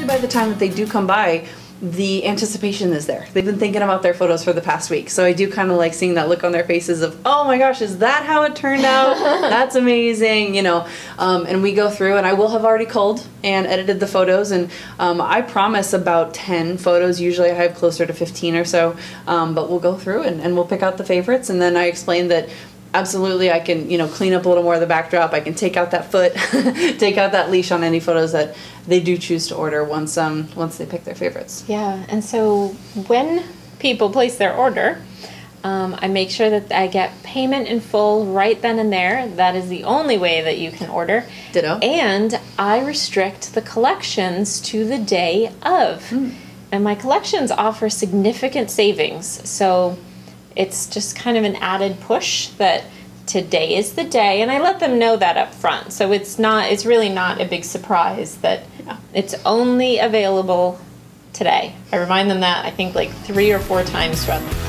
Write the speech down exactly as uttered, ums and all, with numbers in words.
by the time that they do come by, the anticipation is there. They've been thinking about their photos for the past week. So I do kind of like seeing that look on their faces of, oh my gosh, is that how it turned out? That's amazing, you know. Um, and we go through, and I will have already culled and edited the photos. And um, I promise about ten photos. Usually I have closer to fifteen or so. Um, but we'll go through and, and we'll pick out the favorites. And then I explain that absolutely I can, you know, clean up a little more of the backdrop. I can take out that foot, take out that leash on any photos that they do choose to order once um once they pick their favorites. Yeah, and so when people place their order, um, I make sure that I get payment in full right then and there. That is the only way that you can order. Ditto. And I restrict the collections to the day of. Mm. And my collections offer significant savings. So it's just kind of an added push that today is the day, and I let them know that up front. So it's not, it's really not a big surprise that yeah. it's only available today. I remind them that I think like three or four times throughout the